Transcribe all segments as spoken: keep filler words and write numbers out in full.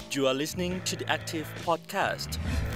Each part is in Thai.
You are listening to the Active Podcast.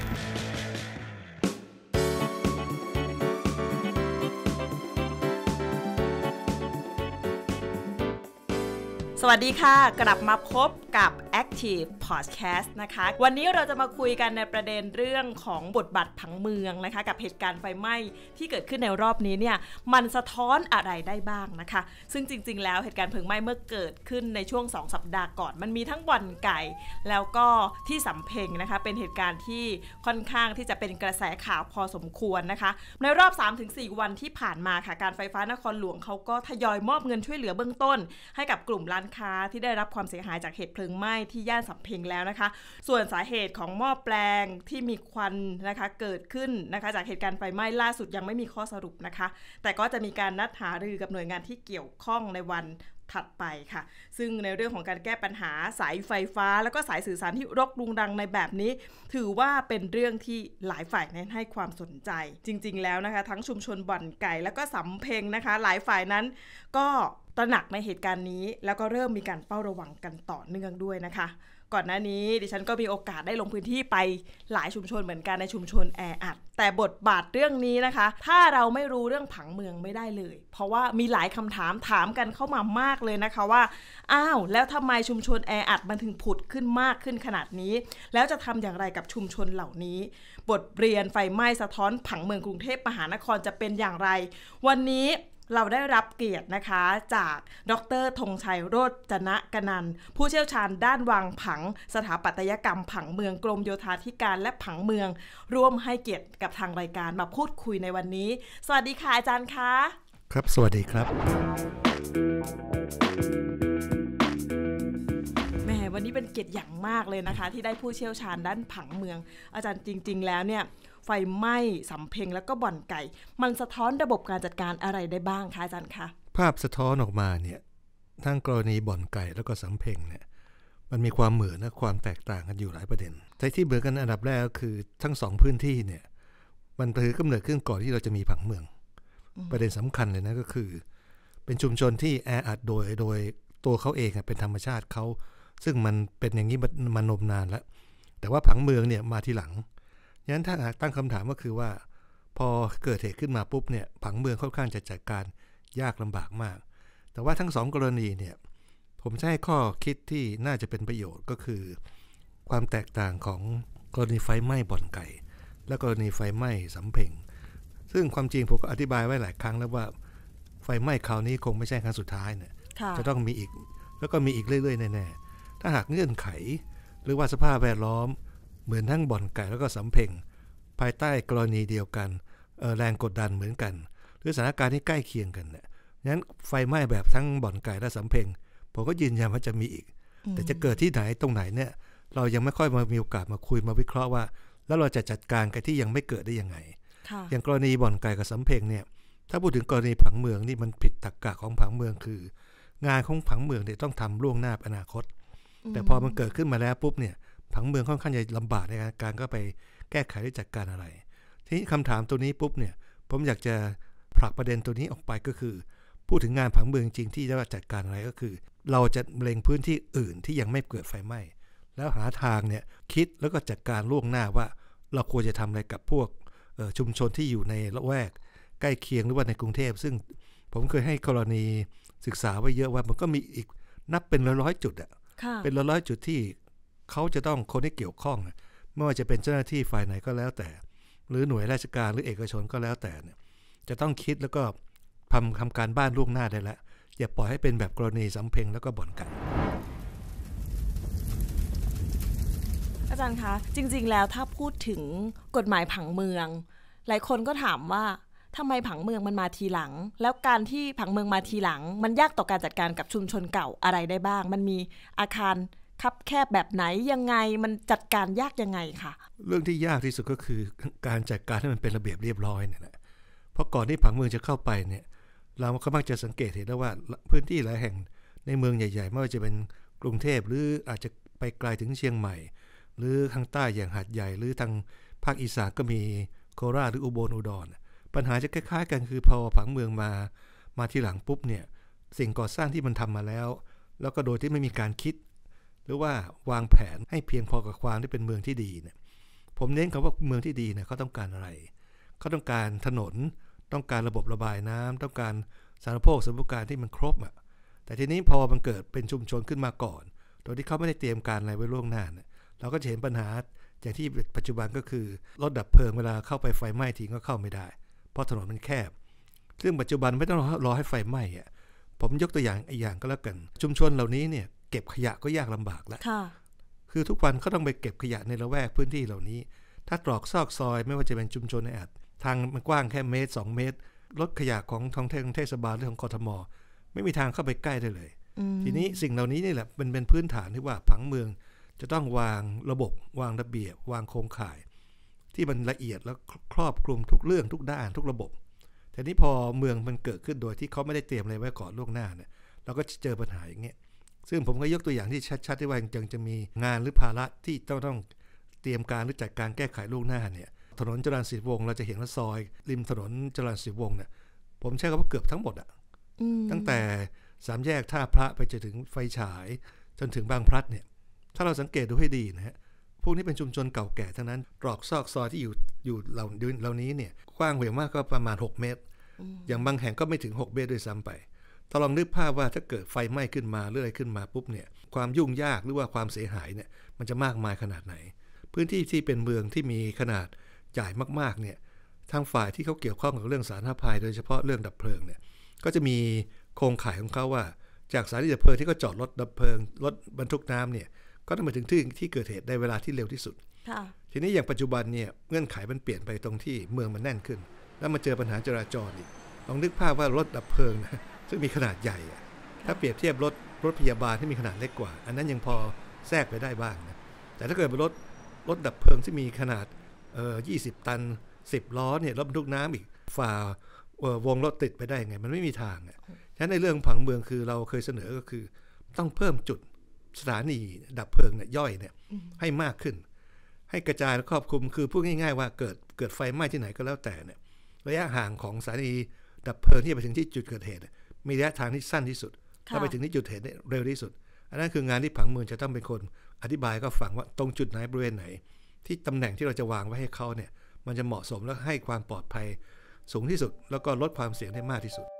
สวัสดีค่ะกลับมาพบกับ Active Podcast นะคะวันนี้เราจะมาคุยกันในประเด็นเรื่องของบทบาทผังเมืองนะคะกับเหตุการณ์ไฟไหม้ที่เกิดขึ้นในรอบนี้เนี่ยมันสะท้อนอะไรได้บ้างนะคะซึ่งจริงๆแล้วเหตุการณ์เพลิงไหม้เมื่อเกิดขึ้นในช่วงสองสัปดาห์ก่อนมันมีทั้งบ่อนไก่แล้วก็ที่สำเพ็งนะคะเป็นเหตุการณ์ที่ค่อนข้างที่จะเป็นกระแสข่าวพอสมควรนะคะในรอบ สามถึงสี่ วันที่ผ่านมาค่ะการไฟฟ้านครหลวงเขาก็ทยอยมอบเงินช่วยเหลือเบื้องต้นให้กับกลุ่มร้านค้าที่ได้รับความเสียหายจากเหตุเพลิงไหม้ที่ย่านสำเพ็งแล้วนะคะส่วนสาเหตุของหม้อแปลงที่มีควันนะคะเกิดขึ้นนะคะจากเหตุการณ์ไฟไหม้ล่าสุดยังไม่มีข้อสรุปนะคะแต่ก็จะมีการนัดหารือกับหน่วยงานที่เกี่ยวข้องในวันถัดไปค่ะซึ่งในเรื่องของการแก้ปัญหาสายไฟฟ้าแล้วก็สายสื่อสารที่รกรุงรังในแบบนี้ถือว่าเป็นเรื่องที่หลายฝ่ายนั้นให้ความสนใจจริงๆแล้วนะคะทั้งชุมชนบ่อนไก่แล้วก็สำเพ็งนะคะหลายฝ่ายนั้นก็ตระหนักในเหตุการณ์นี้แล้วก็เริ่มมีการเฝ้าระวังกันต่อเนื่องด้วยนะคะก่อนหน้านี้ดิฉันก็มีโอกาสได้ลงพื้นที่ไปหลายชุมชนเหมือนกันในชุมชนแออัดแต่บทบาทเรื่องนี้นะคะถ้าเราไม่รู้เรื่องผังเมืองไม่ได้เลยเพราะว่ามีหลายคำถามถามกันเข้ามามากเลยนะคะว่าอ้าวแล้วทำไมชุมชนแออัดมันถึงผุดขึ้นมากขึ้นขนาดนี้แล้วจะทำอย่างไรกับชุมชนเหล่านี้บทเรียนไฟไหม้สะท้อนผังเมืองกรุงเทพมหานครจะเป็นอย่างไรวันนี้เราได้รับเกียรตินะคะจากดร.ธงชัยโรจนกนันท์ผู้เชี่ยวชาญด้านวางผังสถาปัตยกรรมผังเมืองกรมโยธาธิการและผังเมืองร่วมให้เกียรติกับทางรายการมาพูดคุยในวันนี้สวัสดีค่ะอาจารย์คะครับสวัสดีครับแหมวันนี้เป็นเกียรติอย่างมากเลยนะคะที่ได้ผู้เชี่ยวชาญด้านผังเมืองอาจารย์จริงๆแล้วเนี่ยไฟไหม้สำเพ็งแล้วก็บ่อนไก่มันสะท้อนระบบการจัดการอะไรได้บ้างคะอาจารย์คะภาพสะท้อนออกมาเนี่ยทั้งกรณีบ่อนไก่แล้วก็สำเพ็งเนี่ยมันมีความเหมือนและความแตกต่างกันอยู่หลายประเด็นแต่ที่เหมือนกันอันดับแรกก็คือทั้งสองพื้นที่เนี่ยมันถือกำเนิดขึ้นก่อนที่เราจะมีผังเมืองประเด็นสำคัญเลยนะก็คือเป็นชุมชนที่แออัดโดยโดยตัวเขาเองเป็นธรรมชาติเขาซึ่งมันเป็นอย่างนี้มานมนานแล้วแต่ว่าผังเมืองเนี่ยมาทีหลังงั้นถ้าตั้งคำถามก็คือว่าพอเกิดเหตุขึ้นมาปุ๊บเนี่ยผังเมืองค่อนข้างจะจัดการยากลำบากมากแต่ว่าทั้งสองกรณีเนี่ยผมจะให้ข้อคิดที่น่าจะเป็นประโยชน์ก็คือความแตกต่างของกรณีไฟไหม้บ่อนไก่และกรณีไฟไหม้สำเพ็งซึ่งความจริงผมก็อธิบายไว้หลายครั้งแล้วว่าไฟไหม้คราวนี้คงไม่ใช่ครั้งสุดท้ายเนี่ยจะต้องมีอีกแล้วก็มีอีกเรื่อยๆแน่ๆถ้าหากเงื่อนไขหรือว่าสภาพแวดล้อมเหมือนทั้งบ่อนไก่แล้วก็สำเพ็งภายใต้กรณีเดียวกันแรงกดดันเหมือนกันหรือสถานการณ์ที่ใกล้เคียงกันเนี่ยงั้นไฟไหม้แบบทั้งบ่อนไก่และสำเพ็งผมก็ยืนยันว่าจะมีอีกแต่จะเกิดที่ไหนตรงไหนเนี่ยเรายังไม่ค่อยมามีโอกาสมาคุยมาวิเคราะห์ว่าแล้วเราจะจัดการกับที่ยังไม่เกิดได้ยังไงอย่างกรณีบ่อนไก่กับสำเพ็งเนี่ยถ้าพูดถึงกรณีผังเมืองนี่มันผิดตรรกะของผังเมืองคืองานของผังเมืองเนี่ยต้องทำล่วงหน้าอนาคตแต่พอมันเกิดขึ้นมาแล้วปุ๊บเนี่ยผังเมืองค่อนข้างจะลำบากในการก็ไปแก้ไขหรือจัดการอะไรทีนี้คำถามตัวนี้ปุ๊บเนี่ยผมอยากจะผลักประเด็นตัวนี้ออกไปก็คือพูดถึงงานผังเมืองจริงที่จะจัดการอะไรก็คือเราจะเล็งพื้นที่อื่นที่ยังไม่เกิดไฟไหม้แล้วหาทางเนี่ยคิดแล้วก็จัดการล่วงหน้าว่าเราควรจะทำอะไรกับพวกชุมชนที่อยู่ในละแวกใกล้เคียงหรือว่าในกรุงเทพซึ่งผมเคยให้กรณีศึกษาไว้เยอะว่ามันก็มีอีกนับเป็นร้อยๆจุดอะเป็นร้อยๆจุดที่เขาจะต้องคนที่เกี่ยวข้องไม่ว่าจะเป็นเจ้าหน้าที่ฝ่ายไหนก็แล้วแต่หรือหน่วยราชการหรือเอกชนก็แล้วแต่เนี่ยจะต้องคิดแล้วก็ทำทำการบ้านล่วงหน้าได้แล้วอย่าปล่อยให้เป็นแบบกรณีสำเพ็งแล้วก็บ่อนไก่อาจารย์คะจริงๆแล้วถ้าพูดถึงกฎหมายผังเมืองหลายคนก็ถามว่าทำไมผังเมืองมันมาทีหลังแล้วการที่ผังเมืองมาทีหลังมันยากต่อการจัดการกับชุมชนเก่าอะไรได้บ้างมันมีอาคารคับแคบแบบไหนยังไงมันจัดการยากยังไงคะเรื่องที่ยากที่สุดก็คือการจัดการให้มันเป็นระเบียบเรียบร้อยเนี่ยแหละเพราะก่อนที่ผังเมืองจะเข้าไปเนี่ยเราก็มักจะสังเกตเห็นได้ว่าพื้นที่หลายแห่งในเมืองใหญ่ๆไม่ว่าจะเป็นกรุงเทพหรืออาจจะไปไกลถึงเชียงใหม่หรือทางใต้อย่างหาดใหญ่หรือทางภาคอีสานก็มีโคราชหรืออุบลอุดรปัญหาจะคล้ายๆกันคือพอผังเมืองมามาทีหลังปุ๊บเนี่ยสิ่งก่อสร้างที่มันทำมาแล้วแล้วก็โดยที่ไม่มีการคิดหรือว่าวางแผนให้เพียงพอกับความที่เป็นเมืองที่ดีเนี่ยผมเน้นคำว่าเมืองที่ดีเนี่ยเขาต้องการอะไรเขาต้องการถนนต้องการระบบระบายน้ำต้องการสาธารณูปโภคสาธารณูปการที่มันครบอ่ะแต่ทีนี้พอมันเกิดเป็นชุมชนขึ้นมาก่อนโดยที่เขาไม่ได้เตรียมการอะไรไว้ล่วงหน้าเนี่ยเราก็จะเห็นปัญหาอย่างที่ปัจจุบันก็คือรถดับเพลิงเวลาเข้าไปไฟไหม้ทีก็เข้าไม่ได้เพราะถนนมันแคบซึ่งปัจจุบันไม่ต้องรอให้ไฟไหม้อ่ะผมยกตัวอย่างอีกอย่างก็แล้วกันชุมชนเหล่านี้เนี่ยเก็บขยะก็ยากลำบากแล้วคือทุกวันเขาต้องไปเก็บขยะในละแวกพื้นที่เหล่านี้ถ้าตรอกซอกซอยไม่ว่าจะเป็นชุมชนในแอดทางมันกว้างแค่เมตรสองเมตรรถขยะของท้องเทศบาลหรือของกทมไม่มีทางเข้าไปใกล้ได้เลยทีนี้สิ่งเหล่านี้นี่แหละเป็นเป็นพื้นฐานที่ว่าผังเมืองจะต้องวางระบบวางระเบียบวางโครงข่ายที่มันละเอียดแล้วครอบคลุมทุกเรื่องทุกด้านทุกระบบแต่นี้พอเมืองมันเกิดขึ้นโดยที่เขาไม่ได้เตรียมอะไรไว้ก่อนล่วงหน้าเนี่ยเราก็เจอปัญหาอย่างเงี้ยซึ่งผมก็ยกตัวอย่างที่ชัดๆที่ว่ายังจะมีงานหรือภาระที่ต้องต้องเตรียมการหรือจัดการแก้ไขล่วงหน้าเนี่ยถนนจรัญศรีวงศ์เราจะเห็นว่าซอยริมถนนจรัญศรีวงศ์เนี่ยผมใช้คำว่าเกือบทั้งหมดอ่ะตั้งแต่สามแยกท่าพระไปจนถึงไฟฉายจนถึงบางพลัดเนี่ยถ้าเราสังเกตดูให้ดีนะฮะพวกนี้เป็นชุมชนเก่าแก่ทั้งนั้นตรอกซอกซอยที่อยู่อยู่เหล่าเหล่านี้เนี่ยกว้างเหวี่ยงมากก็ประมาณหกเมตรอย่างบางแห่งก็ไม่ถึงหกเมตรด้วยซ้ำไปถ้าลองนึกภาพว่าถ้าเกิดไฟไหม้ขึ้นมาหรืออะไรขึ้นมาปุ๊บเนี่ยความยุ่งยากหรือว่าความเสียหายเนี่ยมันจะมากมายขนาดไหนพื้นที่ที่เป็นเมืองที่มีขนาดใหญ่มากๆเนี่ยทางฝ่ายที่เขาเกี่ยวข้องกับเรื่องสาธารณภัยโดยเฉพาะเรื่องดับเพลิงเนี่ยก็จะมีโครงข่ายของเขาว่าจากสถานีดับเพลิงที่เขาจอดรถดับเพลิงรถบรรทุกน้ำเนี่ยก็ต้องมาถึงที่ที่เกิดเหตุในเวลาที่เร็วที่สุดทีนี้อย่างปัจจุบันเนี่ยเงื่อนไขมันเปลี่ยนไปตรงที่เมืองมันแน่นขึ้นแล้วมาเจอปัญหาจราจรอีกลองนึกภาพว่ารถดับเพลิงนะซึ่งมีขนาดใหญ่ถ้าเปรียบเทียบรถรถพยาบาลที่มีขนาดเล็กกว่าอันนั้นยังพอแทรกไปได้บ้างนะแต่ถ้าเกิดเป็นรถรถดับเพลิงที่มีขนาดเอ่อยี่สิบตันสิบล้อเนี่ยรถบรรทุกน้ำอีกฝ่าวงรถติดไปได้ไงมันไม่มีทางอ่ะฉะนั้นในเรื่องผังเมืองคือเราเคยเสนอก็คือต้องเพิ่มจุดสถานีดับเพลิงเนี่ยย่อยเนี่ยให้มากขึ้นให้กระจายและครอบคลุมคือพูดง่ายๆว่าเกิดเกิดไฟไหม้ที่ไหนก็แล้วแต่เนี่ยระยะห่างของสถานีดับเพลิงที่ไปถึงที่จุดเกิดเหตุมีระยะทางที่สั้นที่สุดถ้าไปถึงที่จุดเหตุเร็วที่สุดอันนั้นคืองานที่ผังเมืองจะต้องเป็นคนอธิบายก็ฟังว่าตรงจุดไหนบริเวณไหนที่ตำแหน่งที่เราจะวางไว้ให้เขาเนี่ยมันจะเหมาะสมและให้ความปลอดภัยสูงที่สุดแล้วก็ลดความเสี่ยงได้มากที่สุด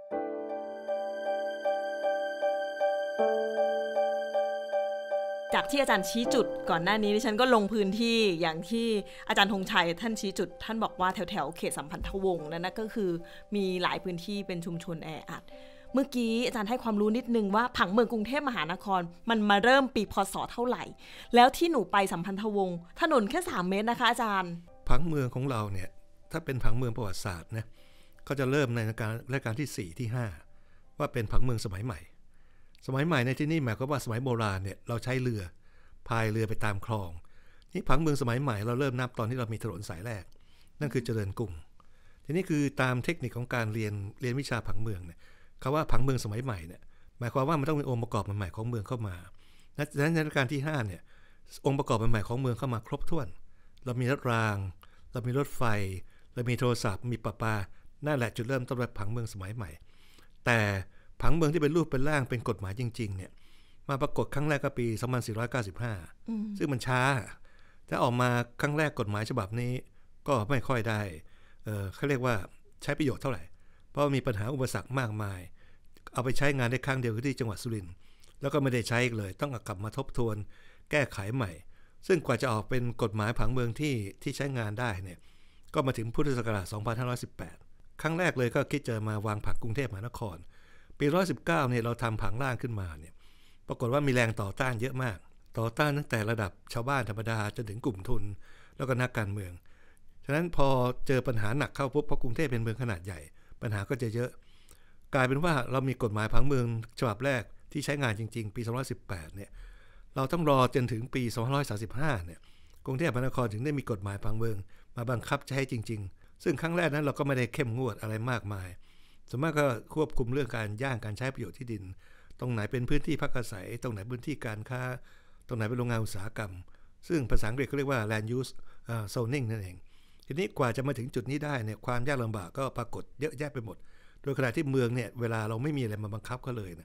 จากที่อาจารย์ชี้จุดก่อนหน้านี้ดิฉันก็ลงพื้นที่อย่างที่อาจารย์ธงชัยท่านชี้จุดท่านบอกว่าแถวๆเขตสัมพันธวงศ์นั่นนะก็คือมีหลายพื้นที่เป็นชุมชนแออัดเมื่อกี้อาจารย์ให้ความรู้นิดนึงว่าผังเมืองกรุงเทพมหานครมันมาเริ่มปีพ.ศ.เท่าไหร่แล้วที่หนูไปสัมพันธวงศ์ถนนแค่สามเมตรนะคะอาจารย์ผังเมืองของเราเนี่ยถ้าเป็นผังเมืองประวัติศาสตร์นะก็จะเริ่มในการรัชกาลที่สี่ที่ห้าว่าเป็นผังเมืองสมัยใหม่สมัยใหม่ในที่นี่หมายความว่าสมัยโบราณเนี่ยเราใช้เรือพายเรือไปตามคลองนี่ผังเมืองสมัยใหม่เราเริ่มนับตอนที่เรามีถนนสายแรกนั่นคือเจริญกรุงทีนี้คือตามเทคนิคของการเรียนเรียนวิชาผังเมืองเนี่ยคำว่าผังเมืองสมัยใหม่เนี่ยหมายความว่ามันต้องมีองค์ประกอบใหม่ๆของเมืองเข้ามาดังนั้นในรัชกาลที่ห้าเนี่ยองค์ประกอบใหม่ๆของเมืองเข้ามาครบถ้วนเรามีรถรางเรามีรถไฟเรามีโทรศัพท์มีประปานั่นแหละจุดเริ่มต้นของผังเมืองสมัยใหม่แต่ผังเมืองที่เป็นรูปเป็นร่างเป็นกฎหมายจริงๆเนี่ยมาปรากฏครั้งแรกก็ปีสองพันสี่ร้อยเก้าสิบห้าซึ่งมันช้าถ้าออกมาครั้งแรกกฎหมายฉบับนี้ก็ไม่ค่อยได้เอ่อเขาเรียกว่าใช้ประโยชน์เท่าไหร่เพราะมีปัญหาอุปสรรคมากมายเอาไปใช้งานได้ครั้งเดียวที่จังหวัดสุรินทร์แล้วก็ไม่ได้ใช้อีกเลยต้องกลับมาทบทวนแก้ไขใหม่ซึ่งกว่าจะออกเป็นกฎหมายผังเมืองที่ที่ใช้งานได้เนี่ยก็มาถึงพุทธศักราชสองพันห้าร้อยสิบแปดครั้งแรกเลยก็คิดจะมาวางผังกรุงเทพมหานครปีหนึ่งร้อยสิบเก้าเนี่ยเราทำผังล่างขึ้นมาเนี่ยปรากฏว่ามีแรงต่อต้านเยอะมากต่อต้านตั้งแต่ระดับชาวบ้านธรรมดาจนถึงกลุ่มทุนแล้วก็นักการเมืองฉะนั้นพอเจอปัญหาหนักเข้าปุ๊บเพราะกรุงเทพเป็นเมืองขนาดใหญ่ปัญหาก็จะเยอะกลายเป็นว่าเรามีกฎหมายผังเมืองฉบับแรกที่ใช้งานจริงๆปีสองพันห้าร้อยสิบแปดเนี่ยเราต้องรอจนถึงปีสองพันห้าร้อยสามสิบห้าเนี่ยกรุงเทพมหานครถึงได้มีกฎหมายผังเมืองมาบังคับใช้จริงๆซึ่งครั้งแรกนั้นเราก็ไม่ได้เข้มงวดอะไรมากมายส่วนมากก็ควบคุมเรื่องการย่างการใช้ประโยชน์ที่ดินตรงไหนเป็นพื้นที่พักอาศัยตรงไหนพื้นที่การค้าตรงไหนเป็นโรงงานอุตสาหกรรมซึ่งภาษาอังกฤษเขาเรียกว่า land use zoning นั่นเองทีนี้กว่าจะมาถึงจุดนี้ได้เนี่ยความยากลำบากก็ปรากฏเยอะแยะไปหมดโดยขณะที่เมืองเนี่ยเวลาเราไม่มีอะไรมาบังคับเขาเลยนะ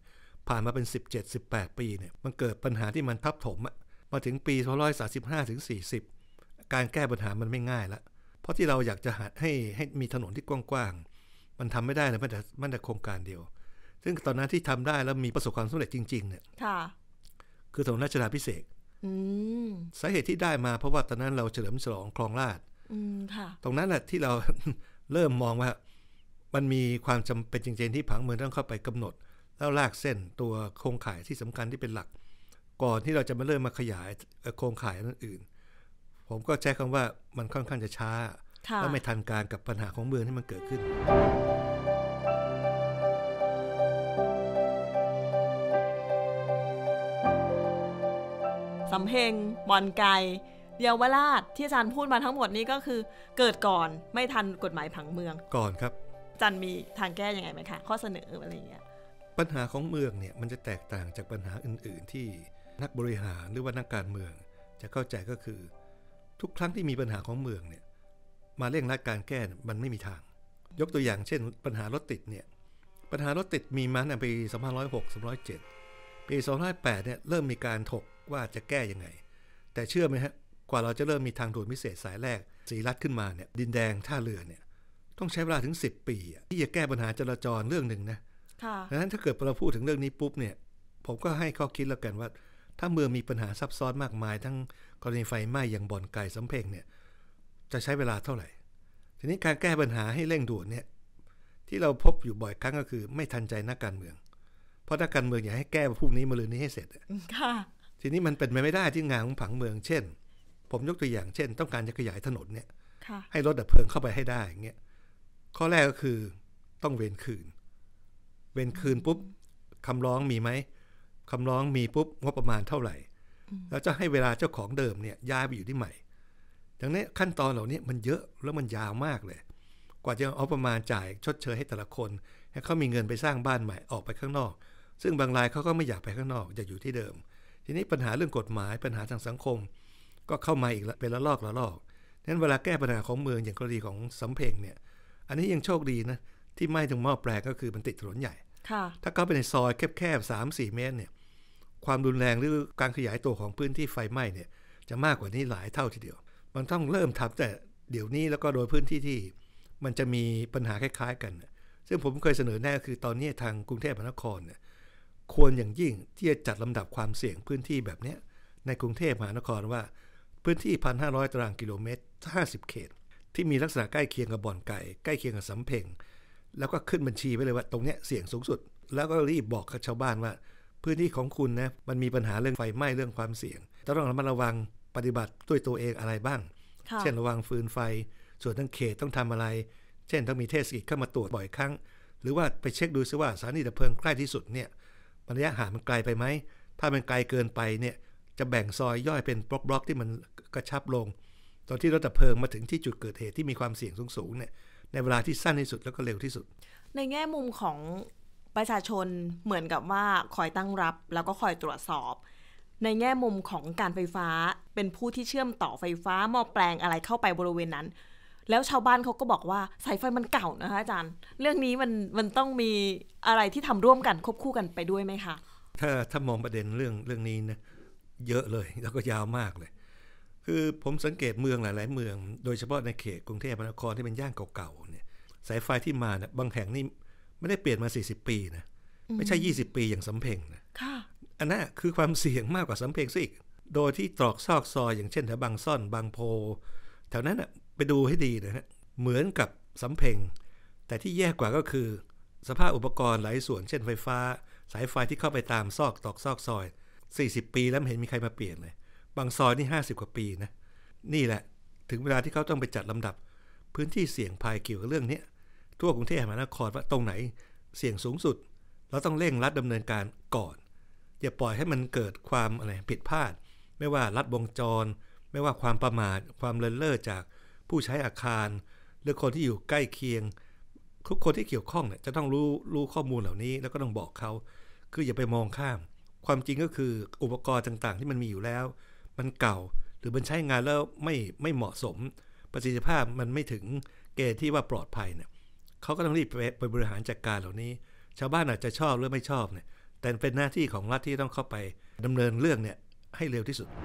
ผ่านมาเป็นสิบเจ็ด สิบแปดปีเนี่ยมันเกิดปัญหาที่มันทับถมมาถึงปีสองพันห้าร้อยสามสิบห้าถึงสี่สิบการแก้ปัญหามันไม่ง่ายละเพราะที่เราอยากจะหาให้ให้มีถนนที่กว้างๆมันทำไม่ได้เลยแม้แต่แม้แต่โครงการเดียวซึ่งตอนนั้นที่ทำได้แล้วมีประสบความสำเร็จจริงๆเนี่ยคือถนนรัชดาภิเษกสาเหตุที่ได้มาเพราะว่าตอนนั้นเราเฉลิมฉลองคลองลาดตรงนั้นแหละที่เรา เริ่มมองว่ามันมีความจำเป็นจริงๆที่ผังเมืองต้องเข้าไปกำหนดแล้วลากเส้นตัวโครงข่ายที่สำคัญที่เป็นหลักก่อนที่เราจะมาเริ่มมาขยายโครงข่ายอื่นๆผมก็ใช้คำว่ามันค่อนข้างจะช้าและไม่ทันการกับปัญหาของเมืองที่มันเกิดขึ้นสำเพ็งบ่อนไก่เยาวราชที่อาจารย์พูดมาทั้งหมดนี้ก็คือเกิดก่อนไม่ทันกฎหมายผังเมืองก่อนครับอาจารย์มีทางแก้ยังไงไหมคะข้อเสนออะไรอย่างเงี้ยปัญหาของเมืองเนี่ยมันจะแตกต่างจากปัญหาอื่นๆที่นักบริหารหรือว่านักการเมืองจะเข้าใจก็คือทุกครั้งที่มีปัญหาของเมืองเนี่ยมาเร่งรัดการแก้มันไม่มีทางยกตัวอย่างเช่นปัญหารถติดเนี่ยปัญหารถติดมีมาในปีสองพันห้าร้อยหก สองพันห้าร้อยเจ็ดปีสองพันห้าร้อยแปดเนี่ยเริ่มมีการถกว่าจะแก้ยังไงแต่เชื่อไหมฮะกว่าเราจะเริ่มมีทางด่วนพิเศษสายแรกศรีรัตน์ขึ้นมาเนี่ยดินแดงท่าเรือเนี่ยต้องใช้เวลาถึงสิบปีที่จะแก้ปัญหาจราจรเรื่องหนึ่งนะดังนั้นถ้าเกิดเราพูดถึงเรื่องนี้ปุ๊บเนี่ยผมก็ให้ข้อคิดแล้วกันว่าถ้าเมืองมีปัญหาซับซ้อนมากมายทั้งกรณีไฟไหม้อย่างบ่อนไก่สำเพ็งเนี่ยจะใช้เวลาเท่าไหร่ทีนี้การแก้ปัญหาให้เร่งด่วนเนี่ยที่เราพบอยู่บ่อยครั้งก็คือไม่ทันใจนักการเมืองเพราะนักการเมืองอยากให้แก้พรุ่งนี้มะรืนนี้ให้เสร็จค่ะทีนี้มันเป็นไปไม่ได้ที่งานของผังเมืองเช่นผมยกตัวอย่างเช่นต้องการจะขยายถนนเนี่ยให้รถดับเพลิงเข้าไปให้ได้อย่างเงี้ยข้อแรกก็คือต้องเวรคืนเวรคืนปุ๊บคำร้องมีไหมคำร้องมีปุ๊บงบประมาณเท่าไหร่แล้วจะให้เวลาเจ้าของเดิมเนี่ยย้ายไปอยู่ที่ใหม่ดังนี้ขั้นตอนเหล่านี้มันเยอะแล้วมันยาวมากเลยกว่าจะเอาประมาณจ่ายชดเชยให้แต่ละคนให้เขามีเงินไปสร้างบ้านใหม่ออกไปข้างนอกซึ่งบางรายเขาก็ไม่อยากไปข้างนอกอยากอยู่ที่เดิมทีนี้ปัญหาเรื่องกฎหมายปัญหาทางสังคมก็เข้ามาอีกแล้วเป็นละลอกละลอกนั้นเวลาแก้ปัญหาของเมืองอย่างกรณีของสำเพ็งเนี่ยอันนี้ยังโชคดีนะที่ไหม้ตรงหม้อแปลงก็คือมันติดถนนใหญ่ถ้าเข้าไปในซอยแคบๆ สามสี่ เมตรเนี่ยความรุนแรงหรือการขยายตัวของพื้นที่ไฟไหม้เนี่ยจะมากกว่านี้หลายเท่าทีเดียวมันต้องเริ่มทำแต่เดี๋ยวนี้แล้วก็โดยพื้นที่ที่มันจะมีปัญหาคล้ายๆกันซึ่งผมเคยเสนอแน่คือตอนนี้ทางกรุงเทพมหานครเนี่ยควรอย่างยิ่งที่จะจัดลำดับความเสี่ยงพื้นที่แบบนี้ในกรุงเทพมหานครว่าพื้นที่ หนึ่งพันห้าร้อย ตารางกิโลเมตรห้าสิบเขตที่มีลักษณะใกล้เคียงกับบ่อนไก่ใกล้เคียงกับสำเพ็งแล้วก็ขึ้นบัญชีไปเลยว่าตรงเนี้ยเสี่ยงสูงสุดแล้วก็รีบบอกกับชาวบ้านว่าพื้นที่ของคุณนะมันมีปัญหาเรื่องไฟไหม้เรื่องความเสี่ยงต้องระมัดระวังปฏิบัติด้วยตัวเองอะไรบ้างเช่นระวังฟืนไฟส่วนทั้งเขตต้องทำอะไรเช่นต้องมีเทศกิจเข้ามาตรวจบ่อยครั้งหรือว่าไปเช็คดูซิว่าสถานีดับเพลิงใกล้ที่สุดเนี่ยระยะห่างมันไกลไปไหมถ้ามันไกลเกินไปเนี่ยจะแบ่งซอยย่อยเป็นบล็อกๆที่มันกระชับลงตอนที่รถดับเพลิงมาถึงที่จุดเกิดเหตุที่มีความเสี่ยงสูงๆเนี่ยในเวลาที่สั้นที่สุดแล้วก็เร็วที่สุดในแง่มุมของประชาชนเหมือนกับว่าคอยตั้งรับแล้วก็คอยตรวจสอบในแง่มุมของการไฟฟ้าเป็นผู้ที่เชื่อมต่อไฟฟ้าหม้อแปลงอะไรเข้าไปบริเวณนั้นแล้วชาวบ้านเขาก็บอกว่าสายไฟมันเก่านะคะอาจารย์เรื่องนี้มันมันต้องมีอะไรที่ทำร่วมกันควบคู่กันไปด้วยไหมคะถ้าถ้ามองประเด็นเรื่องเรื่องนี้นะเยอะเลยแล้วก็ยาวมากเลยคือผมสังเกตเมืองหลายๆเมืองโดยเฉพาะในเขตกรุงเทพมหานครที่เป็นย่านเก่าๆเนี่ยสายไฟที่มาเนี่ยบางแห่งนี่ไม่ได้เปลี่ยนมาสี่สิบปีนะไม่ใช่ยี่สิบปีอย่างสำเพ็งนะอันนั้นคือความเสี่ยงมากกว่าสำเพ็งซะอีกโดยที่ตรอกซอกซอยอย่างเช่นแถวบางซ่อนบางโพแถวนั้นน่ะไปดูให้ดีนะฮะเหมือนกับสำเพ็งแต่ที่แย่กว่าก็คือสภาพอุปกรณ์หลายส่วนเช่นไฟฟ้าสายไฟที่เข้าไปตามซอกตรอกซอกซอยสี่สิบปีแล้วไม่เห็นมีใครมาเปลี่ยนเลยบางซอยนี่ห้าสิบกว่าปีนะนี่แหละถึงเวลาที่เขาต้องไปจัดลำดับพื้นที่เสี่ยงภัยเกี่ยวกับเรื่องนี้ทั่วกรุงเทพมหานครว่าตรงไหนเสี่ยงสูงสุดเราต้องเร่งรัดดำเนินการก่อนอย่าปล่อยให้มันเกิดความอะไรผิดพลาดไม่ว่าลัดวงจรไม่ว่าความประมาทความเลินเล่อจากผู้ใช้อาคารหรือคนที่อยู่ใกล้เคียงทุกคนที่เกี่ยวข้องเนี่ยจะต้องรู้รู้ข้อมูลเหล่านี้แล้วก็ต้องบอกเขาคืออย่าไปมองข้ามความจริงก็คืออุปกรณ์ต่างๆที่มันมีอยู่แล้วมันเก่าหรือมันใช้งานแล้วไม่ไม่เหมาะสมประสิทธิภาพมันไม่ถึงเกณฑ์ที่ว่าปลอดภัยเนี่ยเขาก็ต้องรีบไปบริหารจัดการเหล่านี้ชาวบ้านอาจจะชอบหรือไม่ชอบเนี่ยแต่เป็นหน้าที่ของรัฐที่ต้องเข้าไปดำเนินเรื่องเนี่ยให้เร็วที่สุด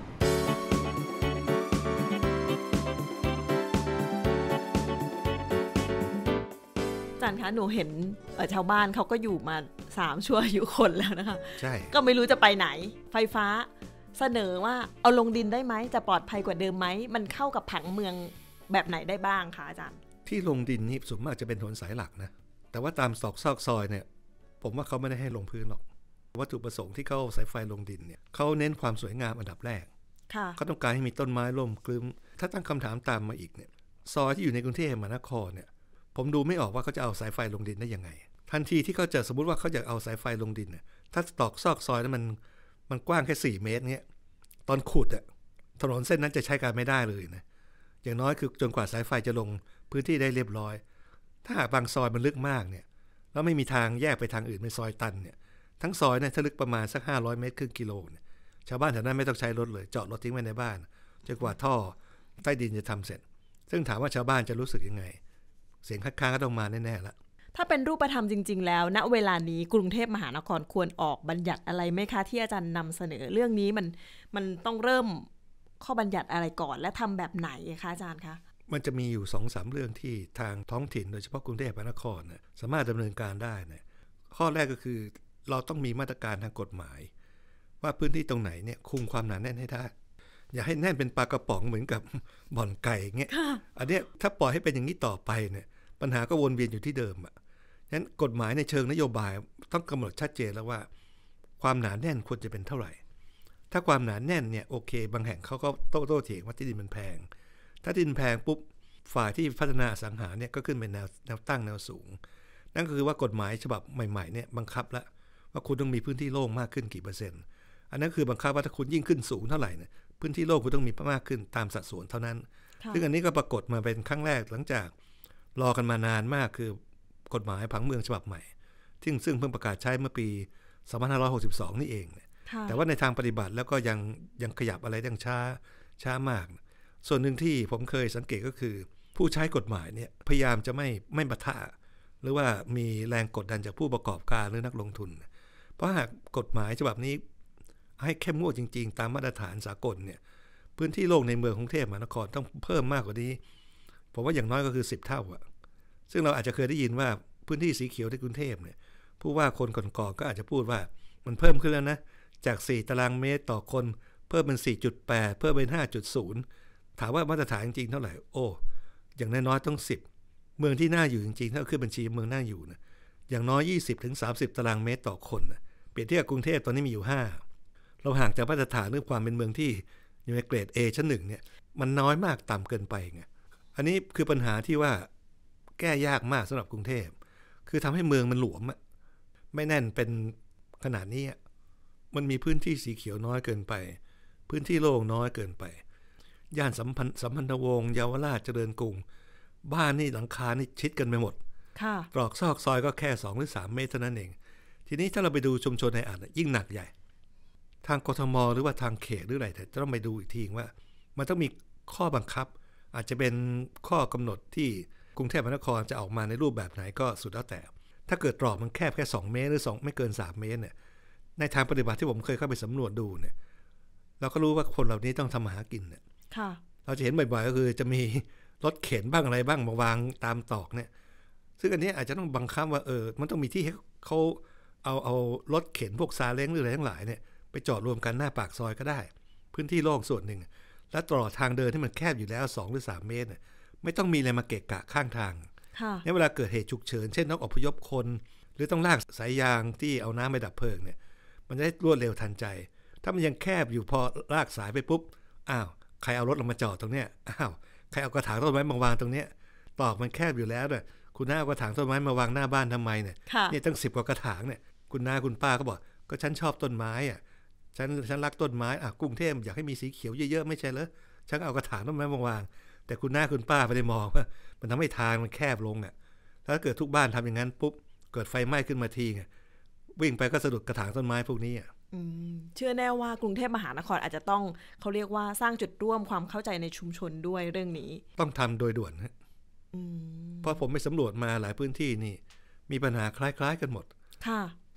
อาจารย์คะหนูเห็นชาวบ้านเขาก็อยู่มาสามชั่วอายุคนแล้วนะคะใช่ก็ไม่รู้จะไปไหนไฟฟ้าเสนอว่าเอาลงดินได้ไหมจะปลอดภัยกว่าเดิมไหมมันเข้ากับผังเมืองแบบไหนได้บ้างคะอาจารย์ที่ลงดินนี่ส่วนมากจะเป็นถนนสายหลักนะแต่ว่าตามซอกซอกซอยเนี่ยผมว่าเขาไม่ได้ให้ลงพื้นหรอกวัตถุประสงค์ที่เขาสายไฟลงดินเนี่ยเขาเน้นความสวยงามอันดับแรกเขาต้องการให้มีต้นไม้ร่มกลึ้มถ้าตั้งคำถามตามมาอีกเนี่ยซอยที่อยู่ในกรุงเทพมหานครเนี่ยผมดูไม่ออกว่าเขาจะเอาสายไฟลงดินได้ยังไงทันทีที่เขาจะสมมุติว่าเขาอยากเอาสายไฟลงดินเนี่ยถ้าตอกซอกซอยนั้นมันมันกว้างแค่สี่เมตรเนี่ยตอนขุดอะถนนเส้นนั้นจะใช้การไม่ได้เลยนะอย่างน้อยคือจนกว่าสายไฟจะลงพื้นที่ได้เรียบร้อยถ้าหากบางซอยมันลึกมากเนี่ยแล้วไม่มีทางแยกไปทางอื่นเป็นซอยตันเนี่ยทั้งซอยเนี่ยถ้าลึกประมาณสักห้าร้อยเมตรครึ่งกิโลเนี่ยชาวบ้านแถวนั้นไม่ต้องใช้รถเลยจอดรถทิ้งไว้ในบ้านจนกว่าท่อใต้ดินจะทำเสร็จซึ่งถามว่าชาวบ้านจะรู้สึกยังไงเสียงคัดค้านก็ต้องมาแน่ๆละถ้าเป็นรูปธรรมจริงๆแล้วณเวลานี้กรุงเทพมหานครควรออกบัญญัติอะไรไหมคะที่อาจารย์นำเสนอเรื่องนี้มันมันต้องเริ่มข้อบัญญัติอะไรก่อนและทำแบบไหนคะอาจารย์คะมันจะมีอยู่ สองถึงสาม เรื่องที่ทางท้องถิ่นโดยเฉพาะกรุงเทพมหานครนะสามารถดำเนินการได้นะข้อแรกก็คือเราต้องมีมาตรการทางกฎหมายว่าพื้นที่ตรงไหนเนี่ยคุมความหนาแน่นให้ได้อย่าให้แน่นเป็นปลากระป๋องเหมือนกับบ่อนไก่เงี้ยอันนี้ถ้าปล่อยให้เป็นอย่างนี้ต่อไปเนี่ยปัญหาก็วนเวียนอยู่ที่เดิมอ่ะงั้นกฎหมายในเชิงนโยบายต้องกำหนดชัดเจนแล้วว่าความหนาแน่นควรจะเป็นเท่าไหร่ถ้าความหนาแน่นเนี่ยโอเคบางแห่งเขาก็โต้โต้เถียงว่าที่ดินมันแพงถ้าที่ดินแพงปุ๊บฝ่ายที่พัฒนาอสังหาเนี่ยก็ขึ้นเป็นแนวแนวตั้งแนวสูงนั่นก็คือว่ากฎหมายฉบับใหม่ๆเนี่ยบังคับแล้วว่าคุณต้องมีพื้นที่โล่งมากขึ้นกี่เปอร์เซ็นต์อันนั้นคือบังคับว่าถ้าคุณยิ่งขึ้นสูงเท่าไหร่เนี่ยพื้นที่โล่งคุณต้องมีมากขึ้นตามสัดส่วนเท่านั้นซึ่งอันนี้ก็ปรากฏมาเป็นครั้งแรกหลังจากรอกันมานานมากคือกฎหมายผังเมืองฉบับใหม่ซึ่งซึ่งเพิ่งประกาศใช้เมื่อปีสองพันห้าร้อยหกสิบสองนี่เองแต่ว่าในทางปฏิบัติแล้วก็ยังยังขยับอะไรยังช้าช้ามากส่วนหนึ่งที่ผมเคยสังเกตก็คือผู้ใช้กฎหมายเนี่ยพยายามจะไม่ไม่ปะทะหรือว่ามีแรงกดดันจากผู้ประกอบการหรือนักลงทุนเพราะหากกฎหมายฉบับนี้ให้เข้มงวดจริงๆตามมาตรฐานสากลเนี่ยพื้นที่โล่งในเมืองกรุงเทพมหานครต้องเพิ่มมากกว่านี้ผมว่าอย่างน้อยก็คือสิบเท่าอะซึ่งเราอาจจะเคยได้ยินว่าพื้นที่สีเขียวในกรุงเทพเนี่ยผู้ว่าคนก่อนๆก็อาจจะพูดว่ามันเพิ่มขึ้นแล้วนะจากสี่ตารางเมตรต่อคนเพิ่มเป็น สี่จุดแปด เพิ่มเป็น ห้าจุดศูนย์ ถามว่ามาตรฐานจริงๆเท่าไหร่โอ้อย่างน้อยๆต้องสิบเมืองที่น่าอยู่จริงๆถ้าขึ้นบัญชีเมืองน่าอยู่นะอย่างน้อย ยี่สิบถึงสามสิบ ตารางเมตรต่อคนนะเปรียบเทียบกับกรุงเทพตอนนี้มีอยู่ห้าเราห่างจากมาตรฐานเรื่องความเป็นเมืองที่อยู่ในเกรด A ชั้นหนึ่งเนี่ยมันน้อยมากต่ำเกินไปไงอันนี้คือปัญหาที่ว่าแก้ยากมากสำหรับกรุงเทพคือทำให้เมืองมันหลวมอะไม่แน่นเป็นขนาดนี้มันมีพื้นที่สีเขียวน้อยเกินไปพื้นที่โล่งน้อยเกินไปย่านสัมพันธ์สัมพันธวงศ์เยาวราชเจริญกรุงบ้านนี่หลังคานี่ชิดกันไปหมดตรอกซอกซอยก็แค่สองหรือสามเมตรเท่านั้นเองทีนี้ถ้าเราไปดูชุมชนในอ่างยิ่งหนักใหญ่ทางกทมหรือว่าทางเขตหรืออะไรแต่จะต้องไปดูอีกทีว่ามันต้องมีข้อบังคับอาจจะเป็นข้อกำหนดที่กรุงเทพมหานครจะออกมาในรูปแบบไหนก็สุดแล้วแต่ถ้าเกิดตรอกมันแคบแค่สองเมตรหรือสองไม่เกินสามเมตรเนี่ยในทางปฏิบัติที่ผมเคยเข้าไปสำรวจดูเนี่ยเราก็รู้ว่าคนเหล่านี้ต้องทำมาหากินเนี่ยเราจะเห็นบ่อยๆก็คือจะมีรถเข็นบ้างอะไรบ้างมาวางตามตอกเนี่ยซึ่งอันนี้อาจจะต้องบังคับว่าเออมันต้องมีที่ให้เขาเอาเอารถเข็นพวกซาเล้งหรืออะไรทั้งหลายเนี่ยไปจอดรวมกันหน้าปากซอยก็ได้พื้นที่โล่งส่วนหนึ่งและตลอดทางเดินที่มันแคบอยู่แล้วสองหรือสามเมตรเนี่ยไม่ต้องมีอะไรมาเกะกะข้างทางในเวลาเกิดเหตุฉุกเฉินเช่นต้องอพยพคนหรือต้องลากสายยางที่เอาน้ำไปดับเพลิงเนี่ยมันจะได้รวดเร็วทันใจถ้ามันยังแคบอยู่พอลากสายไปปุ๊บอ้าวใครเอารถลงมาจอดตรงเนี้ยอ้าวใครเอากระถางต้นไม้มาวางตรงเนี้ยตอกมันแคบอยู่แล้วเนี่ยคุณน้าเอากระถางต้นไม้มาวางหน้าบ้านทำไมเนี่ยนี่ตั้งสิบกว่ากระถางเนี่ยคุณน้าคุณป้าก็บอกก็ฉันชอบต้นไม้อ่ะฉันฉันรักต้นไม้อ่ะกรุงเทพอยากให้มีสีเขียวเยอะๆไม่ใช่เหรอฉันเอากระถางต้นไม้มาวางแต่คุณน้าคุณป้าไปได้มองว่ามันทำให้ทางมันแคบลงอ่ะถ้าเกิดทุกบ้านทำอย่างนั้นปุ๊บเกิดไฟไหม้ขึ้นมาทีไงวิ่งไปก็สะดุดกระถางต้นไม้พวกนี้อ่ะเชื่อแน่ว่ากรุงเทพมหานครอาจจะต้องเขาเรียกว่าสร้างจุดร่วมความเข้าใจในชุมชนด้วยเรื่องนี้ต้องทำโดยด่วนฮะเพราะผมไปสำรวจมาหลายพื้นที่นี่มีปัญหาคล้ายๆกันหมดค่ะ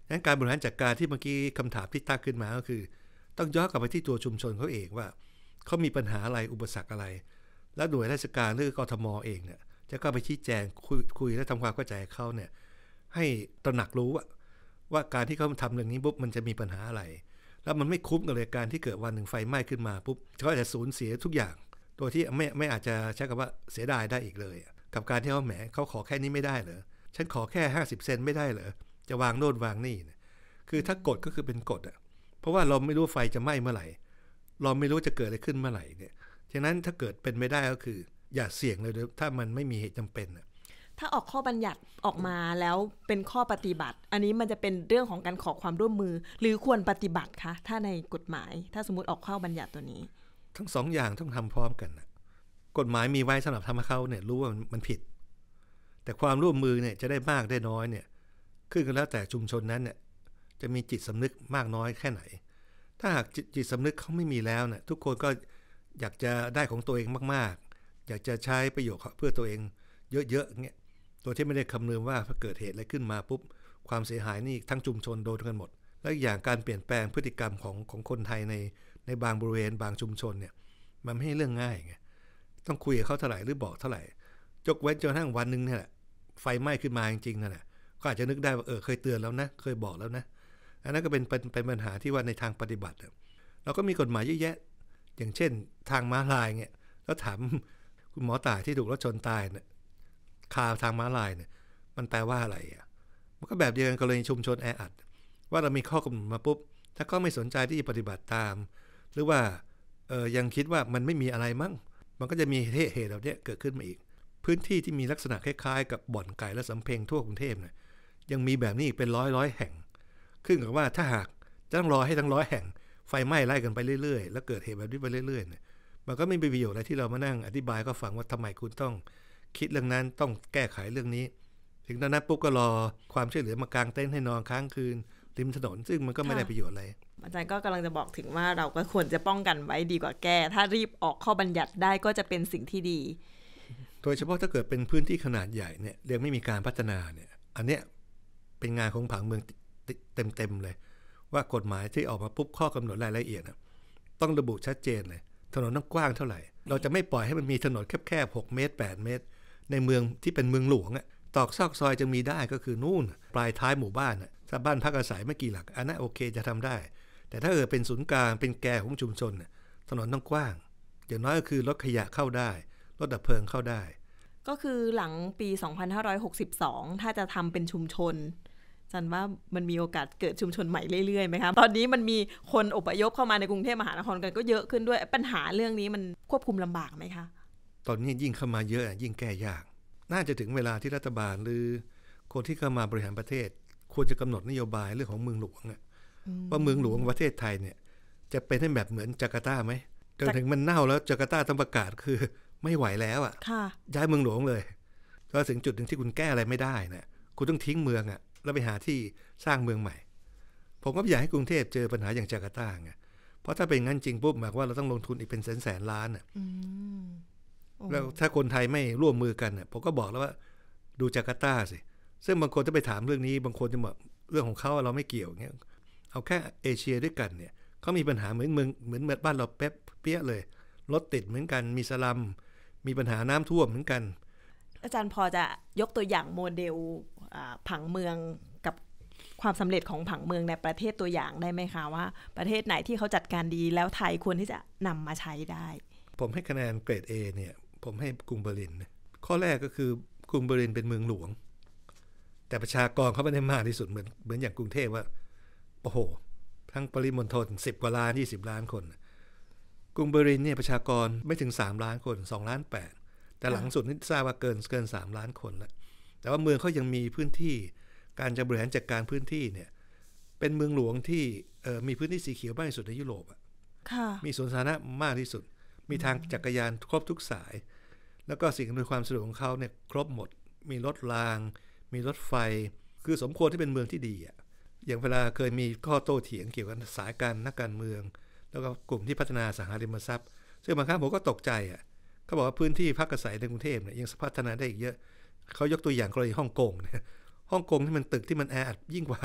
งั้นการบริหารจัดการที่เมื่อกี้คำถามที่ตั้งขึ้นมาก็คือต้องย้อนกลับไปที่ตัวชุมชนเขาเองว่าเขามีปัญหาอะไรอุปสรรคอะไรแล้วหน่วยราชการหรือกทมเองเนี่ยจะเข้าไปชี้แจงคุยคุยและทำความเข้าใจเขาเนี่ยให้ตระหนักรู้ว่าว่าการที่เขาทำเรื่องนี้ปุ๊บมันจะมีปัญหาอะไรแล้วมันไม่คุ้มกับเลยการที่เกิดวันหนึ่งไฟไหม้ขึ้นมาปุ๊บเขาอาจจะสูญเสียทุกอย่างโดยที่ไม่ไม่อาจจะใช้คำว่าเสียดายได้อีกเลยกับการที่เขาแหมเขาขอแค่นี้ไม่ได้เหรอฉันขอแค่ห้าสิบเซนไม่ได้เหรอจะวางโน่นวางนี่เนี่ยคือถ้ากฎก็คือเป็นกฎอ่ะเพราะว่าเราไม่รู้ไฟจะไหม้เมื่อไหร่เราไม่รู้จะเกิดอะไรขึ้นเมื่อไหร่เนี่ยฉะนั้นถ้าเกิดเป็นไม่ได้ก็คืออย่าเสี่ยงเลยถ้ามันไม่มีเหตุจำเป็นอ่ะถ้าออกข้อบัญญัติออกมาแล้วเป็นข้อปฏิบัติอันนี้มันจะเป็นเรื่องของการขอความร่วมมือหรือควรปฏิบัติคะถ้าในกฎหมายถ้าสมมุติออกข้อบัญญัติตัวนี้ทั้งสองอย่างต้องทำพร้อมกันนะกฎหมายมีไว้สำหรับทำให้เขาเนี่ยรู้ว่ามันผิดแต่ความร่วมมือเนี่ยจะได้มากได้น้อยเนี่ยขึ้นกันแล้วแต่ชุมชนนั้นเนี่ยจะมีจิตสำนึกมากน้อยแค่ไหนถ้าหากจิตสำนึกเขาไม่มีแล้วเนี่ยทุกคนก็อยากจะได้ของตัวเองมากๆอยากจะใช้ประโยชน์เพื่อตัวเองเยอะๆเงี้ยโดยที่ไม่ได้คำนึงว่าถ้าเกิดเหตุอะไรขึ้นมาปุ๊บความเสียหายนี่ทั้งชุมชนโดนกันหมดและอย่างการเปลี่ยนแปลงพฤติกรรมของของคนไทยในในบางบริเวณบางชุมชนเนี่ยมันไม่ใช่เรื่องง่ายไงต้องคุยกับเขาเท่าไหร่หรือบอกเท่าไหร่ยกเว้นจนกระทั่งวันนึงเนี่ยแหละไฟไหม้ขึ้นมาจริงๆนั่นแหละก็อาจจะนึกได้ว่าเออเคยเตือนแล้วนะเคยบอกแล้วนะอันนั้นก็เป็นเป็นปัญหาที่ว่าในทางปฏิบัติเราก็มีกฎหมายเยอะแยะอย่างเช่นทางม้าลายเนี่ยแล้วถามคุณหมอต่ายที่ถูกรถชนตายเนี่ยคาทางม้าลายเนี่ยมันแปลว่าอะไรอ่ะมันก็แบบเดียวกันกรณีชุมชนแออัดว่าเรามีข้อกำหนดมาปุ๊บถ้าก็ไม่สนใจที่จะปฏิบัติตามหรือว่าเออยังคิดว่ามันไม่มีอะไรมั้งมันก็จะมีเหตุเหตุเหล่านี้เกิดขึ้นมาอีกพื้นที่ที่มีลักษณะคล้ายๆกับบ่อนไก่และสำเพ็งทั่วกรุงเทพเนี่ยยังมีแบบนี้อีกเป็นร้อยร้อยแห่งขึ้นกับว่าถ้าหากจะต้องรอให้ทั้งร้อยแห่งไฟไหม้ไล่กันไปเรื่อยๆแล้วเกิดเหตุแบบนี้ไปเรื่อยๆเนี่ยมันก็ไม่มีประโยชน์อะไรที่เรามานั่งอธิบายก็ฟังว่าทำไมคุณต้องคิดเรื่องนั้นต้องแก้ไขเรื่องนี้ถึงตอนนั้นปุ๊บก็รอความช่วยเหลือมากางเต็นท์ให้นอนค้างคืนริมถนนซึ่งมันก็ไม่ได้ประโยชน์อะไรอาจารย์ก็กำลังจะบอกถึงว่าเราก็ควรจะป้องกันไว้ดีกว่าแก้ถ้ารีบออกข้อบัญญัติได้ก็จะเป็นสิ่งที่ดีโดยเฉพาะถ้าเกิดเป็นพื้นที่ขนาดใหญ่เนี่ยยังไม่มีการพัฒนาเนี่ยอันเนี้ยเป็นงานของผังเมืองเต็มๆเลยว่ากฎหมายที่ออกมาปุ๊บข้อกำหนดรายละเอียดต้องระบุชัดเจนเลยถนนต้องกว้างเท่าไหร่เราจะไม่ปล่อยให้มันมีถนนแคบๆหกเมตรแปดเมตรในเมืองที่เป็นเมืองหลวงอ่ะตอกซอกซอยจะมีได้ก็คือนู่นปลายท้ายหมู่บ้านอ่ะถ้าบ้านพักอาศัยไม่กี่หลักอันนั้นโอเคจะทำได้แต่ถ้าเออเป็นศูนย์กลางเป็นแกนของชุมชนน่ะถนนต้องกว้างอย่างน้อยก็คือรถขยะเข้าได้รถดับเพลิงเข้าได้ก็คือหลังปีสองพันห้าร้อยหกสิบสองถ้าจะทำเป็นชุมชนจันว่ามันมีโอกาสเกิดชุมชนใหม่เรื่อยๆไหมคะตอนนี้มันมีคนอพยพเข้ามาในกรุงเทพมหานครกันก็เยอะขึ้นด้วยปัญหาเรื่องนี้มันควบคุมลำบากไหมคะตอนนี้ยิ่งเข้ามาเยอะยิ่งแก้ยากน่าจะถึงเวลาที่รัฐบาลหรือคนที่เข้ามาบริหารประเทศควรจะกำหนดนโยบายเรื่องของเมืองหลวงอ่ะว่าเมืองหลวงประเทศไทยเนี่ยจะเป็นให้แบบเหมือนจาการ์ตาไหมจนถึงมันเน่าแล้วจาการ์ตาต้องประกาศคือไม่ไหวแล้วอ่ะย้ายเมืองหลวงเลยก็ถึงจุดหนึ่งที่คุณแก้อะไรไม่ได้นะคุณต้องทิ้งเมืองอ่ะแล้วไปหาที่สร้างเมืองใหม่ผมก็อยากให้กรุงเทพเจอปัญหาอย่างจาการ์ตาไงเพราะถ้าเป็นงั้นจริงปุ๊บหมายว่าเราต้องลงทุนอีกเป็นแสนแสนล้านอ่ะแล้วถ้าคนไทยไม่ร่วมมือกันอ่ะผมก็บอกแล้วว่าดูจาการ์ตาสิซึ่งบางคนจะไปถามเรื่องนี้บางคนจะบอกเรื่องของเขาเราไม่เกี่ยวเงี้ยเอาแค่เอเชียด้วยกันเนี่ยเขามีปัญหาเหมือนเมืองเหมือนบ้านเราเป๊ะเปี้ยเลยรถติดเหมือนกันมีสลัมมีปัญหาน้ำท่วมเหมือนกันอาจารย์พอจะยกตัวอย่างโมเดลผังเมืองกับความสำเร็จของผังเมืองในประเทศตัวอย่างได้ไหมคะว่าประเทศไหนที่เขาจัดการดีแล้วไทยควรที่จะนำมาใช้ได้ผมให้คะแนนเกรด A เนี่ยผมให้กรุงเบอร์ลินข้อแรกก็คือกรุงเบอร์ลินเป็นเมืองหลวงแต่ประชากรเขาไม่ได้มากที่สุดเหมือนเหมือนอย่างกรุงเทพว่าโอ้โหทั้งปริมณฑลสิบกว่าล้านยี่สิบล้านคนกรุงเบอร์ลินเนี่ยประชากรไม่ถึงสามล้านคนสองล้านแปดแต่หลังสุดนี่ทราบว่าเกินเกินสามล้านคนแล้วแต่ว่าเมืองเขายังมีพื้นที่การจะบริหารจัดการพื้นที่เนี่ยเป็นเมืองหลวงที่มีพื้นที่สีเขียวมากที่สุดในยุโรปอ่ะมีสวนสาธารณะมากที่สุดมีทางจักรยานครบทุกสายแล้วก็สิ่งอำนวยความสะดวกของเขาเนี่ยครบหมดมีรถรางมีรถไฟคือสมควรที่เป็นเมืองที่ดีอ่ะอย่างเวลาเคยมีข้อโต้เถียงเกี่ยวกับสายการนักการเมืองแล้วก็กลุ่มที่พัฒนาอสังหาริมทรัพย์ซึ่งบางครั้งผมก็ตกใจอ่ะเขาบอกว่าพื้นที่พักอาศัยในกรุงเทพเนี่ยยังพัฒนาได้อีกเยอะเขายกตัวอย่างกรณีฮ่องกงเนี่ยฮ่องกงที่มันตึกที่มันแออัดยิ่งกว่า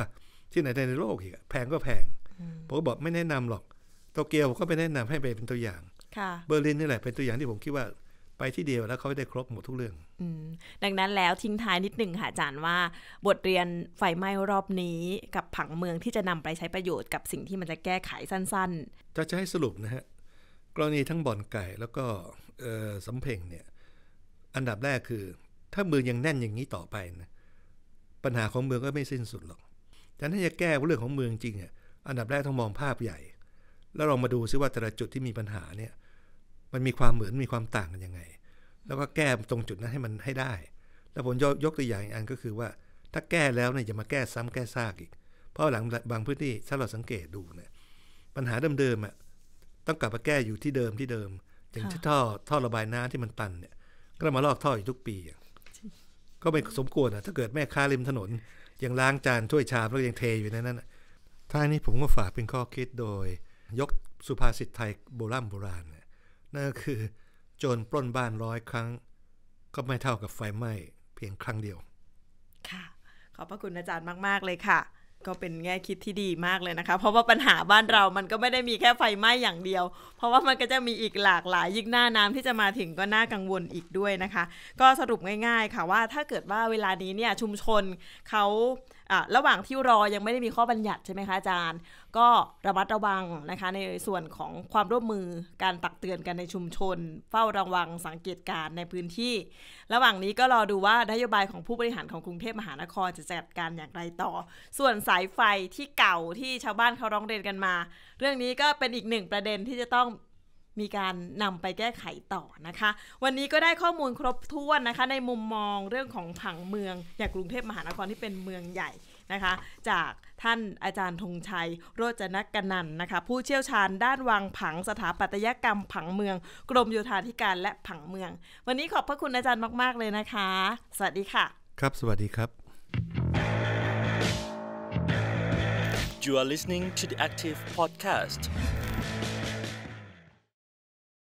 ที่ไหนในโลกอีกแพงก็แพงผมก็บอกไม่แนะนำหรอกโตเกียวผมก็ไปแนะนำให้ไปเป็นตัวอย่างเบอร์ลินนี่แหละเป็นตัวอย่างที่ผมคิดว่าไปที่เดียวแล้วเขาได้ครบหมดทุกเรื่องดังนั้นแล้วทิ้งท้ายนิดหนึ่งค่ะอาจารย์ว่าบทเรียนไฟไหม้รอบนี้กับผังเมืองที่จะนำไปใช้ประโยชน์กับสิ่งที่มันจะแก้ไขสั้นๆจะจะให้สรุปนะฮะกรณีทั้งบ่อนไก่แล้วก็สำเพ็งเนี่ยอันดับแรกคือถ้าเมืองยังแน่นอย่างนี้ต่อไปนะปัญหาของเมืองก็ไม่สิ้นสุดหรอกฉะนั้นถ้าจะแก้เรื่องของเมืองจริงอ่ะอันดับแรกต้องมองภาพใหญ่แล้วลองมาดูซิว่าแต่ละจุดที่มีปัญหาเนี่ยมันมีความเหมือนมีความต่างกันยังไงแล้วก็แก้ตรงจุดนั้นให้มันให้ได้แล้วผมยกตัวอย่างอีกอันก็คือว่าถ้าแก้แล้วเนี่ยอย่ามาแก้ซ้ำแก้ซากอีกเพราะหลังบางพื้นที่ถ้าเราสังเกตดูเนี่ยปัญหาเดิมๆอ่ะต้องกลับมาแก้อยู่ที่เดิมที่เดิมอย่างที่ท่อท่อระบายน้ำที่มันตันเนี่ยก็มาลอกท่ออยู่ทุกปีก็ไม่สมควรอ่ะถ้าเกิดแม่ค้าริมถนนยังล้างจานถ้วยชามแล้วยังเทอยู่ในนั้นท้ายนี้ผมก็ฝากเป็นข้อคิดโดยยกสุภาษิตไทยโบราณโบราณนั่นก็คือโจรปล้นบ้านร้อยครั้งก็ไม่เท่ากับไฟไหม้เพียงครั้งเดียวค่ะขอบพระคุณอาจารย์มากๆเลยค่ะก็เป็นแง่คิดที่ดีมากเลยนะคะเพราะว่าปัญหาบ้านเรามันก็ไม่ได้มีแค่ไฟไหม้อย่างเดียวเพราะว่ามันก็จะมีอีกหลากหลายยิ่งหน้าน้ำที่จะมาถึงก็น่ากังวลอีกด้วยนะคะก็สรุปง่ายๆค่ะว่าถ้าเกิดว่าเวลานี้เนี่ยชุมชนเขาอ่ะระหว่างที่รอยังไม่ได้มีข้อบัญญัติใช่ไหมคะอาจารย์ก็ระมัดระวังนะคะในส่วนของความร่วมมือการตักเตือนกันในชุมชนเฝ้าระวังสังเกตการณ์ในพื้นที่ระหว่างนี้ก็รอดูว่านโยบายของผู้บริหารของกรุงเทพมหานครจะจัดการอย่างไรต่อส่วนสายไฟที่เก่าที่ชาวบ้านเขาร้องเรียนกันมาเรื่องนี้ก็เป็นอีกหนึ่งประเด็นที่จะต้องมีการนำไปแก้ไขต่อนะคะวันนี้ก็ได้ข้อมูลครบถ้วนนะคะในมุมมองเรื่องของผังเมืองอย่างกรุงเทพมหานครที่เป็นเมืองใหญ่นะคะจากท่านอาจารย์ธงชัยโรจนกนันท์นะคะผู้เชี่ยวชาญด้านวางผังสถาปัตยกรรมผังเมืองกรมโยธาธิการและผังเมืองวันนี้ขอบพระคุณอาจารย์มากๆเลยนะคะสวัสดีค่ะครับสวัสดีครับ You are listening to the Active Podcast